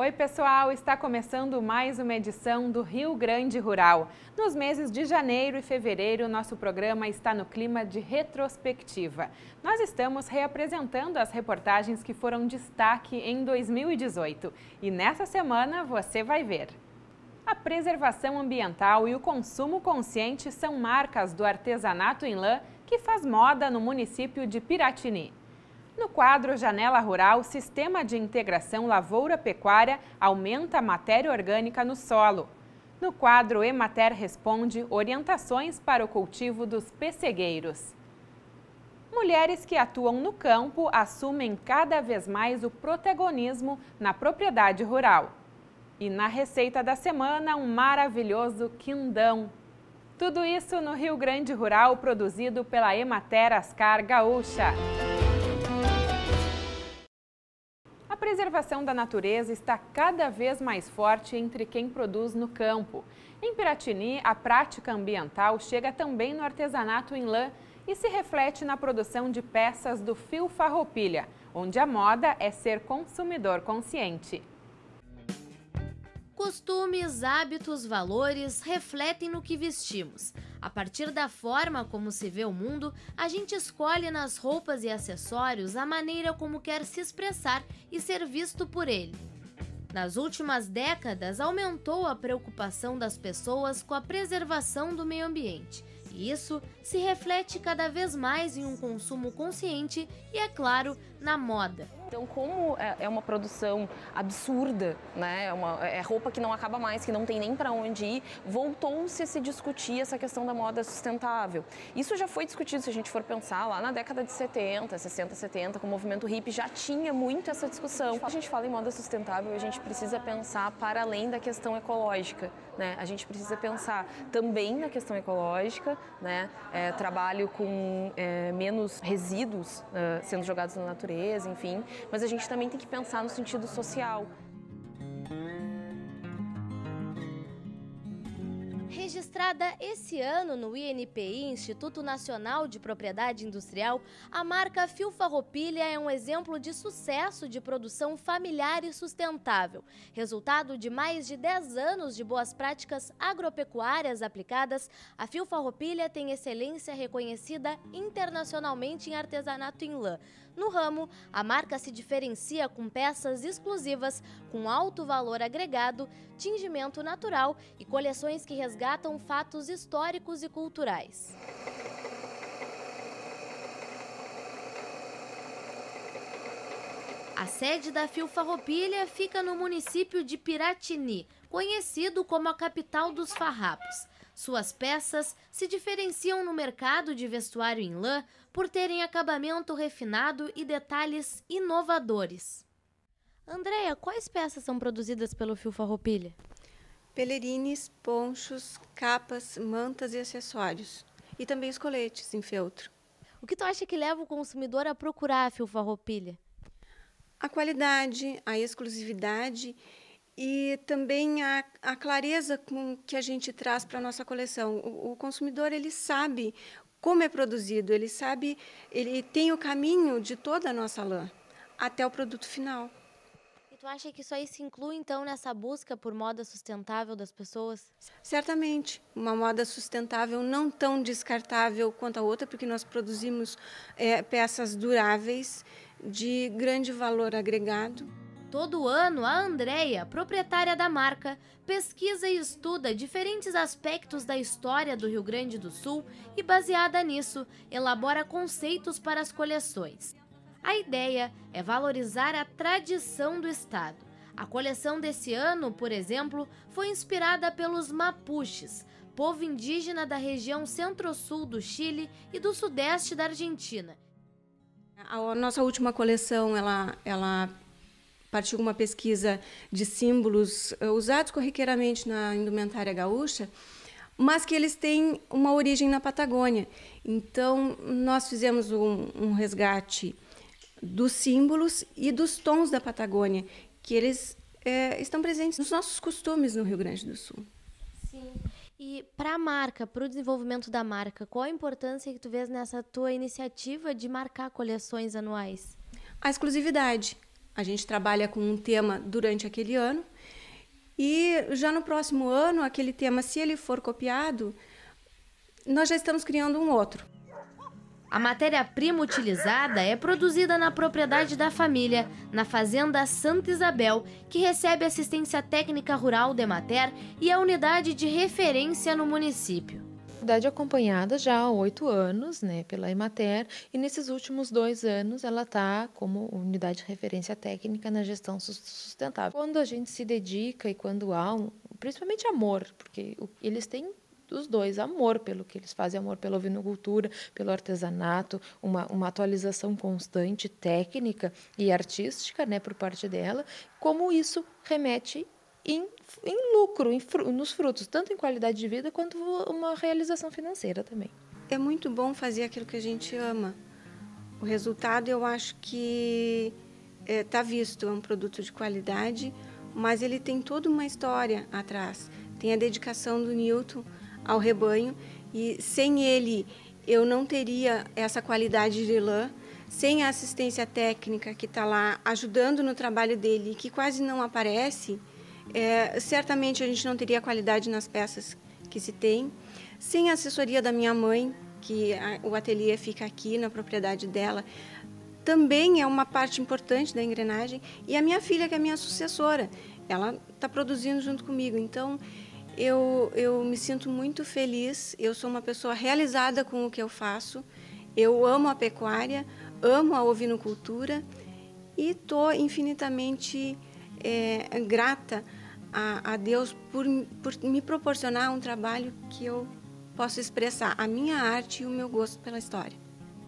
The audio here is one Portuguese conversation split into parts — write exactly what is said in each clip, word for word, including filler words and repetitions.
Oi pessoal, está começando mais uma edição do Rio Grande Rural. Nos meses de janeiro e fevereiro, nosso programa está no clima de retrospectiva. Nós estamos reapresentando as reportagens que foram destaque em dois mil e dezoito. E nessa semana você vai ver. A preservação ambiental e o consumo consciente são marcas do artesanato em lã que faz moda no município de Piratini. No quadro Janela Rural, Sistema de Integração Lavoura-Pecuária aumenta a matéria orgânica no solo. No quadro Emater Responde, orientações para o cultivo dos pessegueiros. Mulheres que atuam no campo assumem cada vez mais o protagonismo na propriedade rural. E na receita da semana, um maravilhoso quindão. Tudo isso no Rio Grande Rural, produzido pela Emater Ascar Gaúcha. A preservação da natureza está cada vez mais forte entre quem produz no campo. Em Piratini, a prática ambiental chega também no artesanato em lã e se reflete na produção de peças do fio farroupilha, onde a moda é ser consumidor consciente. Costumes, hábitos, valores refletem no que vestimos. A partir da forma como se vê o mundo, a gente escolhe nas roupas e acessórios a maneira como quer se expressar e ser visto por ele. Nas últimas décadas, aumentou a preocupação das pessoas com a preservação do meio ambiente. E isso se reflete cada vez mais em um consumo consciente e, é claro, na moda. Então, como é uma produção absurda, né? é, uma, é roupa que não acaba mais, que não tem nem para onde ir, voltou-se a se discutir essa questão da moda sustentável. Isso já foi discutido, se a gente for pensar, lá na década de setenta, sessenta, setenta, com o movimento hippie, já tinha muito essa discussão. Quando a gente fala em moda sustentável, a gente precisa pensar para além da questão ecológica, né? A gente precisa pensar também na questão ecológica, né? É, trabalho com é, menos resíduos é, sendo jogados na natureza, enfim. Mas a gente também tem que pensar no sentido social. Registrada esse ano no I N P I, Instituto Nacional de Propriedade Industrial, a marca Fio Farroupilha é um exemplo de sucesso de produção familiar e sustentável. Resultado de mais de dez anos de boas práticas agropecuárias aplicadas, a Fio Farroupilha tem excelência reconhecida internacionalmente em artesanato em lã. No ramo, a marca se diferencia com peças exclusivas, com alto valor agregado, tingimento natural e coleções que resgatam fatos históricos e culturais. A sede da Fio Farroupilha fica no município de Piratini, conhecido como a capital dos farrapos. Suas peças se diferenciam no mercado de vestuário em lã por terem acabamento refinado e detalhes inovadores. Andréia, quais peças são produzidas pelo Fio Farroupilha? Pelerines, ponchos, capas, mantas e acessórios. E também os coletes em feltro. O que tu acha que leva o consumidor a procurar a Fio Farroupilha? A qualidade, a exclusividade e também a, a clareza com que a gente traz para a nossa coleção. O, o consumidor ele sabe como é produzido, ele sabe, ele tem o caminho de toda a nossa lã até o produto final. E tu acha que isso aí se inclui, então, nessa busca por moda sustentável das pessoas? Certamente, uma moda sustentável não tão descartável quanto a outra, porque nós produzimos é, peças duráveis, de grande valor agregado. Todo ano, a Andréia, proprietária da marca, pesquisa e estuda diferentes aspectos da história do Rio Grande do Sul e, baseada nisso, elabora conceitos para as coleções. A ideia é valorizar a tradição do estado. A coleção desse ano, por exemplo, foi inspirada pelos mapuches, povo indígena da região centro-sul do Chile e do sudeste da Argentina. A nossa última coleção, ela, ela partiu de uma pesquisa de símbolos usados corriqueiramente na indumentária gaúcha, mas que eles têm uma origem na Patagônia. Então, nós fizemos um, um resgate dos símbolos e dos tons da Patagônia, que eles é, estão presentes nos nossos costumes no Rio Grande do Sul. Sim. E para a marca, para o desenvolvimento da marca, qual a importância que tu vês nessa tua iniciativa de marcar coleções anuais? A exclusividade. A gente trabalha com um tema durante aquele ano e já no próximo ano, aquele tema, se ele for copiado, nós já estamos criando um outro. A matéria-prima utilizada é produzida na propriedade da família, na Fazenda Santa Isabel, que recebe assistência técnica rural da Emater e a unidade de referência no município. Unidade acompanhada já há oito anos, né, pela Emater, e nesses últimos dois anos ela está como unidade de referência técnica na gestão sustentável. Quando a gente se dedica e quando há, um, principalmente amor, porque eles têm os dois, amor pelo que eles fazem, amor pela ovinocultura, pelo artesanato, uma, uma atualização constante, técnica e artística, né, por parte dela, como isso remete em, em lucro, em, nos frutos, tanto em qualidade de vida quanto uma realização financeira também. É muito bom fazer aquilo que a gente ama. O resultado, eu acho que está é, visto, é um produto de qualidade, mas ele tem toda uma história atrás. Tem a dedicação do Nilton ao rebanho, e sem ele eu não teria essa qualidade de lã, sem a assistência técnica que está lá ajudando no trabalho dele, que quase não aparece, é, certamente a gente não teria qualidade nas peças que se tem, sem a assessoria da minha mãe, que a, o ateliê fica aqui na propriedade dela, também é uma parte importante da engrenagem, e a minha filha, que é a minha sucessora, ela está produzindo junto comigo, então Eu, eu me sinto muito feliz, eu sou uma pessoa realizada com o que eu faço, eu amo a pecuária, amo a ovinocultura e estou infinitamente é, grata a, a Deus por, por me proporcionar um trabalho que eu posso expressar a minha arte e o meu gosto pela história.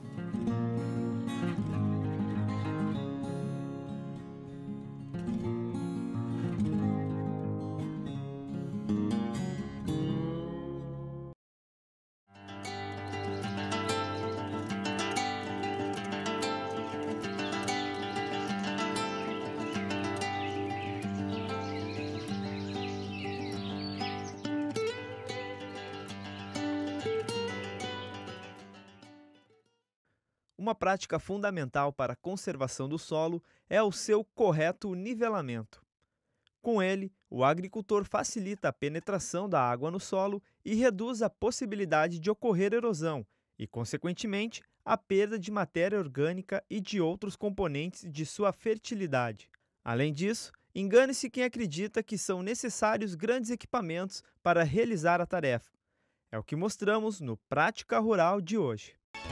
Uma prática fundamental para a conservação do solo é o seu correto nivelamento. Com ele, o agricultor facilita a penetração da água no solo e reduz a possibilidade de ocorrer erosão e, consequentemente, a perda de matéria orgânica e de outros componentes de sua fertilidade. Além disso, engane-se quem acredita que são necessários grandes equipamentos para realizar a tarefa. É o que mostramos no Prática Rural de hoje.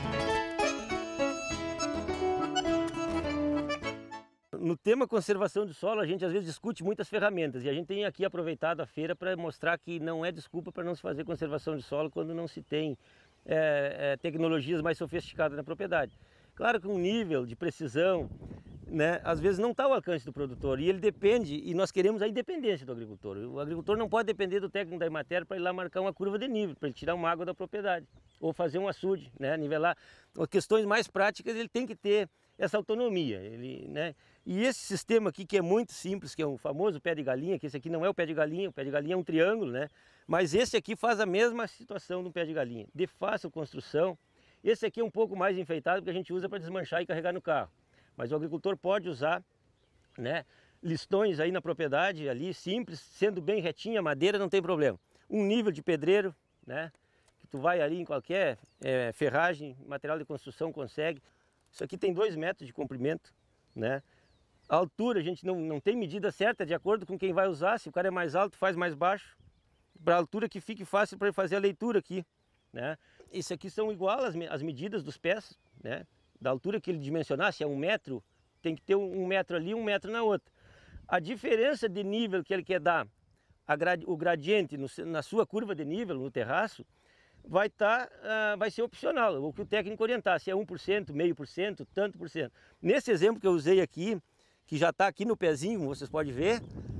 No tema conservação do solo, a gente às vezes discute muitas ferramentas e a gente tem aqui aproveitado a feira para mostrar que não é desculpa para não se fazer conservação de solo quando não se tem é, é, tecnologias mais sofisticadas na propriedade. Claro que um nível de precisão, né, às vezes não está ao alcance do produtor e ele depende, e nós queremos a independência do agricultor. O agricultor não pode depender do técnico da Emater para ir lá marcar uma curva de nível, para ele tirar uma água da propriedade, ou fazer um açude, né, nivelar. Questões mais práticas ele tem que ter essa autonomia, ele, né? E esse sistema aqui que é muito simples, que é o famoso pé de galinha, que esse aqui não é o pé de galinha, o pé de galinha é um triângulo, né? Mas esse aqui faz a mesma situação do pé de galinha, de fácil construção. Esse aqui é um pouco mais enfeitado, porque a gente usa para desmanchar e carregar no carro. Mas o agricultor pode usar, né, listões aí na propriedade, ali simples, sendo bem retinha, madeira não tem problema. Um nível de pedreiro, né, que tu vai ali em qualquer é, ferragem, material de construção consegue. Isso aqui tem dois metros de comprimento, né? A altura a gente não, não tem medida certa de acordo com quem vai usar. Se o cara é mais alto, faz mais baixo. Para a altura que fique fácil para ele fazer a leitura aqui, né? Isso aqui são igual as, as medidas dos pés, né? Da altura que ele dimensionar, se é um metro, tem que ter um, um metro ali, um metro na outra. A diferença de nível que ele quer dar, a grad, o gradiente no, na sua curva de nível, no terraço, vai, tá, uh, vai ser opcional, o que o técnico orientar, se é um por cento, meio por cento, tanto por cento. Nesse exemplo que eu usei aqui, que já está aqui no pezinho, como vocês podem ver,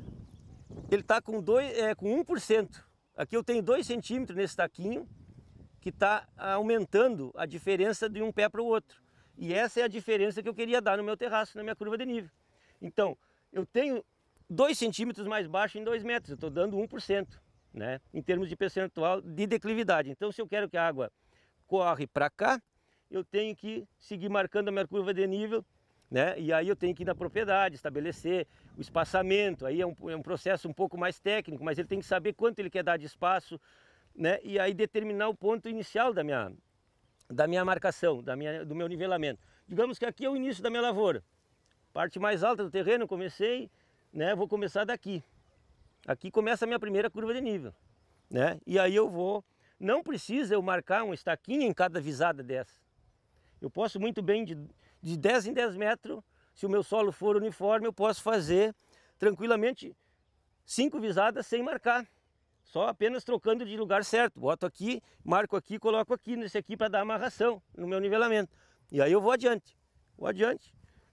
ele está com, é, com um por cento. Aqui eu tenho dois centímetros nesse taquinho, que está aumentando a diferença de um pé para o outro. E essa é a diferença que eu queria dar no meu terraço, na minha curva de nível. Então, eu tenho dois centímetros mais baixo em dois metros, eu estou dando um por cento. Né, em termos de percentual de declividade. Então, se eu quero que a água corre para cá, eu tenho que seguir marcando a minha curva de nível né? E aí eu tenho que ir na propriedade, estabelecer o espaçamento, aí é um, é um processo um pouco mais técnico, mas ele tem que saber quanto ele quer dar de espaço, né? E aí determinar o ponto inicial da minha, da minha marcação, da minha, do meu nivelamento. Digamos que aqui é o início da minha lavoura, parte mais alta do terreno, eu comecei, né? Vou começar daqui. Aqui começa a minha primeira curva de nível, né? E aí eu vou, não precisa eu marcar um estaquinho em cada visada dessa. Eu posso muito bem, de, de dez em dez metros, se o meu solo for uniforme, eu posso fazer tranquilamente cinco visadas sem marcar. Só apenas trocando de lugar certo. Boto aqui, marco aqui, coloco aqui, nesse aqui para dar amarração no meu nivelamento. E aí eu vou adiante, vou adiante.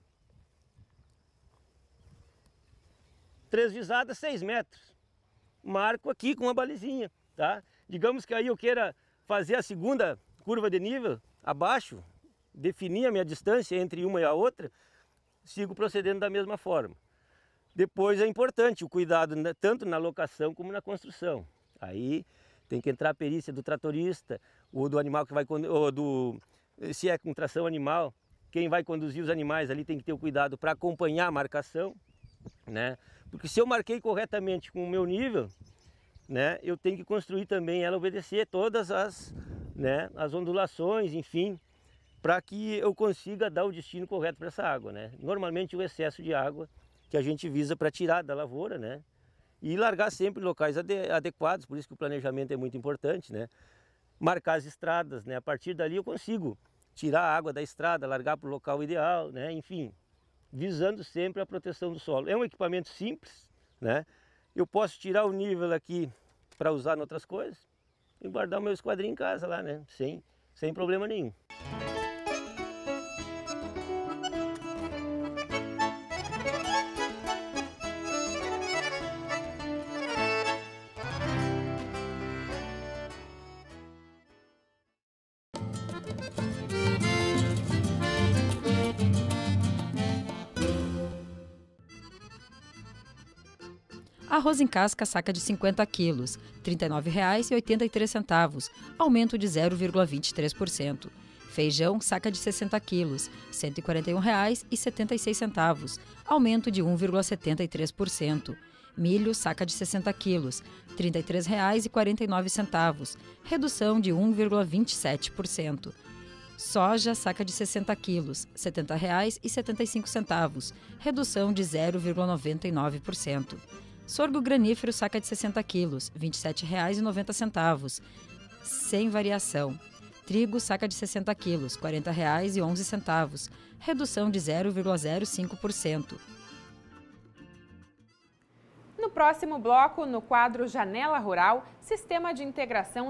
Três visadas, seis metros. Marco aqui com uma balizinha, tá? Digamos que aí eu queira fazer a segunda curva de nível abaixo, definir a minha distância entre uma e a outra, sigo procedendo da mesma forma. Depois é importante o cuidado tanto na locação como na construção. Aí tem que entrar a perícia do tratorista, ou do animal que vai, ou do, se é com tração animal, quem vai conduzir os animais ali tem que ter o cuidado para acompanhar a marcação, né? Porque se eu marquei corretamente com o meu nível, né, eu tenho que construir também ela obedecer todas as, né, as ondulações, enfim, para que eu consiga dar o destino correto para essa água, né? Normalmente o excesso de água que a gente visa para tirar da lavoura, né? E largar sempre em locais ade adequados, por isso que o planejamento é muito importante, né? Marcar as estradas, né? A partir dali eu consigo tirar a água da estrada, largar para o local ideal, né? Enfim, visando sempre a proteção do solo. É um equipamento simples, né? Eu posso tirar o nível aqui para usar em outras coisas e guardar o meu esquadrinho em casa lá, né? Sem, sem problema nenhum. Arroz em casca saca de cinquenta quilos, trinta e nove reais e oitenta e três centavos, aumento de zero vírgula vinte e três por cento. Feijão saca de sessenta quilos, cento e quarenta e um reais e setenta e seis centavos, aumento de um vírgula setenta e três por cento. Milho saca de sessenta quilos, trinta e três reais e quarenta e nove centavos, redução de um vírgula vinte e sete por cento. Soja saca de sessenta quilos, setenta reais e setenta e cinco centavos, redução de zero vírgula noventa e nove por cento. Sorgo granífero saca de sessenta quilos, vinte e sete reais e noventa centavos, sem variação. Trigo saca de sessenta quilos, quarenta reais e onze centavos, redução de zero vírgula zero cinco por cento. No próximo bloco, no quadro Janela Rural, Sistema de Integração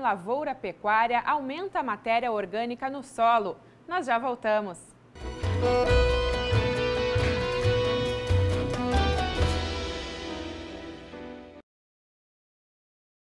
Lavoura-Pecuária aumenta a matéria orgânica no solo. Nós já voltamos. Música